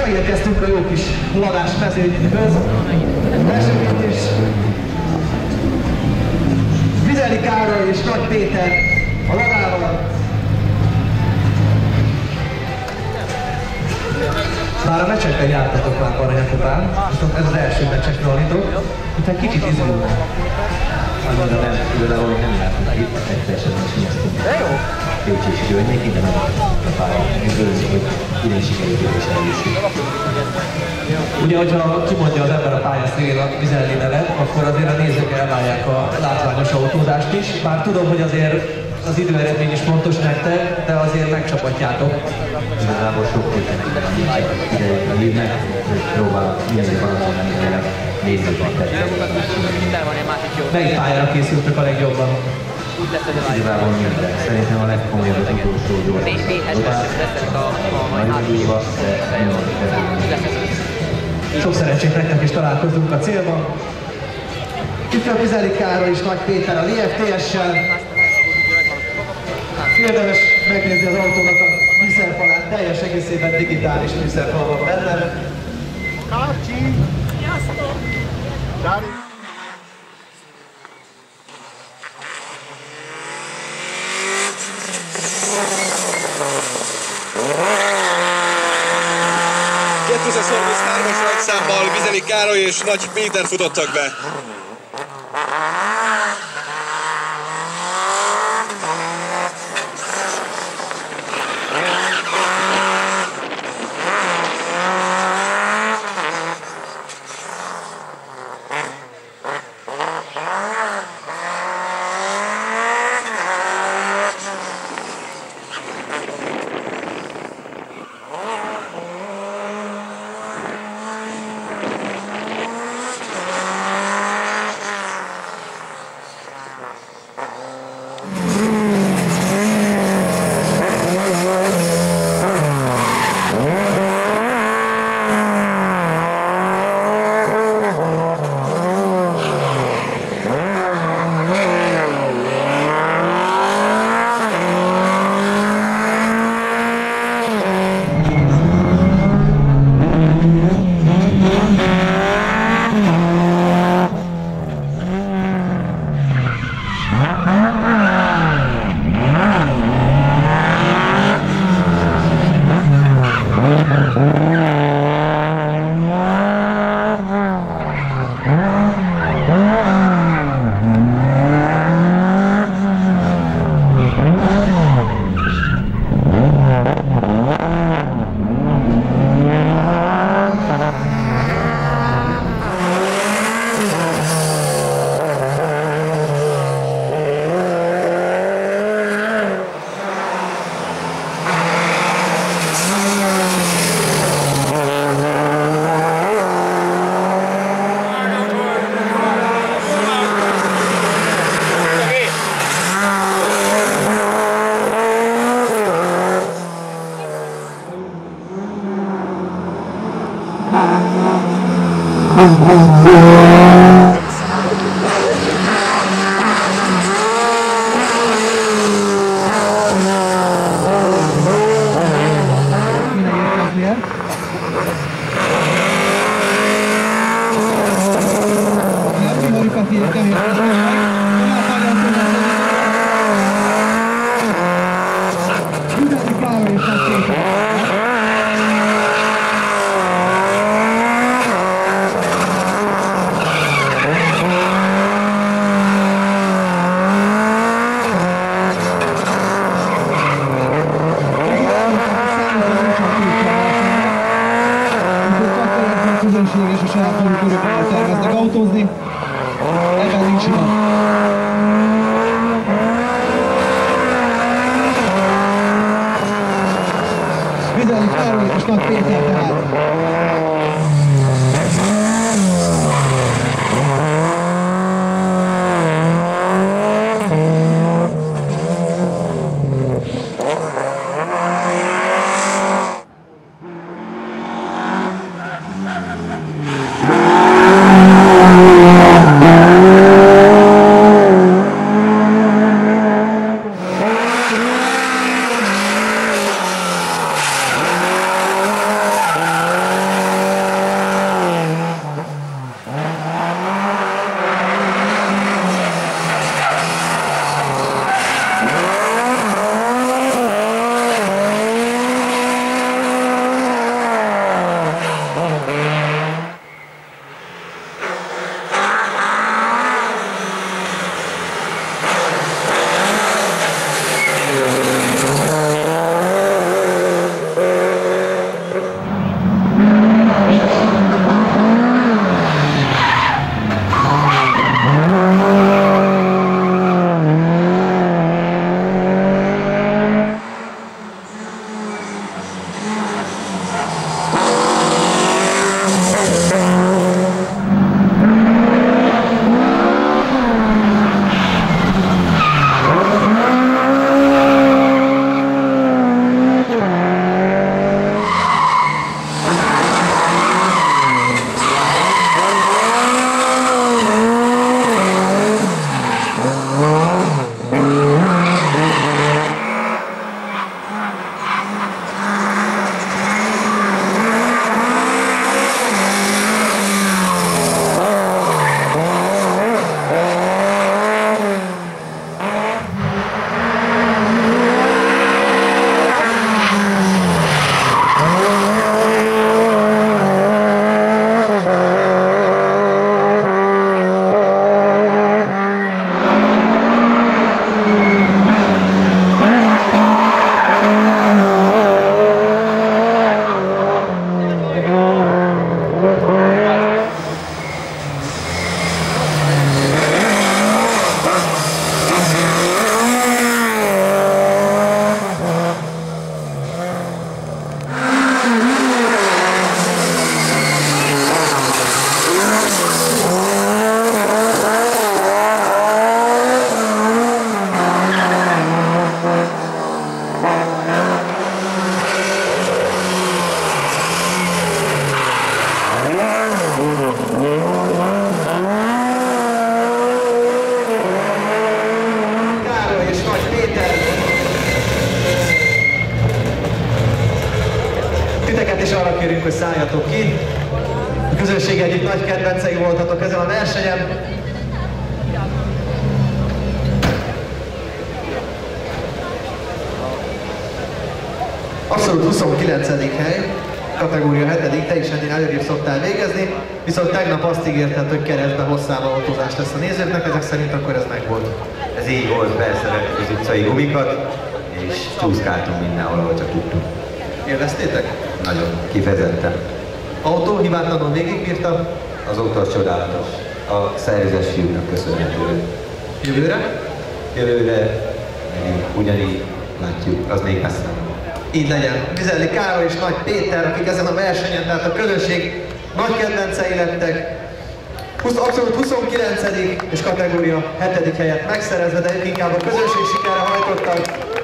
megérkeztünk a jó kis ladás mezőnyhöz. Elsőként is Vizeli Károly és Nagy Péter a ladával. Már a meccsekben jártatok már Baranyakupán, viszont ez az első meccsek ralitok, utána kicsit izgulnak. Annyira nem, igazából nem jártunk itt, egyszerűen is nyertünk. De jó! Pécsi és Györgyék, ide nem a pálya. Én örülünk, hogy idén sikerült és eljussuk. Ugye, hogyha kimondja az ember a pálya szélén a Vizeli nevet, akkor azért a nézők elvárják a látványos autózást is. Bár tudom, hogy azért az időeredmény is fontos nektek, de azért megcsapatjátok. Igazából sok tétenek idejét a hívnek, hogy próbál mindenki valamit menni, nézzük Melyik pályára készültök a legjobban? Igazából minden. Szerintem a legkomolyabb az utolsó gyors. Sok szerencsét nektek is találkozunk a célban. Itt a Vizeli Károly és Nagy Péter a LFTS-sel. Érdemes megnézni az autónak a műszerfalát, teljes egészében digitális műszerfal van benne. Kárcsi! Sziasztok! Dári! as nagyszámmal Vizeli Károly és Nagy Péter futottak be. Vizeli Károly és Nagy Péter tehát. Titeket is arra kérünk, hogy szálljatok ki. A közönség egyik nagy kedvencei voltatok ezen a versenyen. Abszolút 29. hely, kategória 7. te is ennél előrébb szoktál végezni, viszont tegnap azt ígérted, hogy keresztbe hosszával autózás lesz a nézőknek, ezek szerint akkor ez megvolt. Ez így volt, beszerettük az utcai gumikat, és csúszkáltunk mindenhol, ahol csak tudtunk. Élveztétek? Nagyon kifejezetten. Autó hibátlanul végigbírta. Azóta az csodálatos. A szervizes fiúknak köszönhető. Jövőre? Jövőre ugyanígy látjuk, az még messze. Így legyen. Vizelli Károly és Nagy Péter, akik ezen a versenyen, tehát a közönség nagy kedvencei lettek. Abszolút 29. és kategória 7. helyet megszerezve, de inkább a közönség sikerre hajtottak.